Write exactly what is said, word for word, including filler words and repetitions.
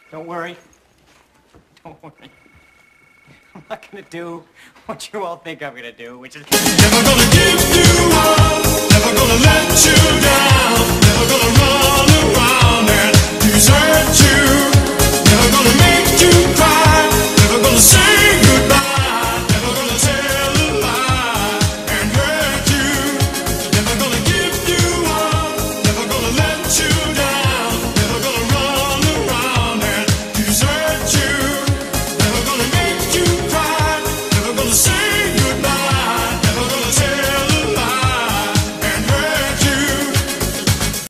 Don't worry. Don't worry. I'm not gonna do what you all think I'm gonna do, which is... Never gonna give you up, never gonna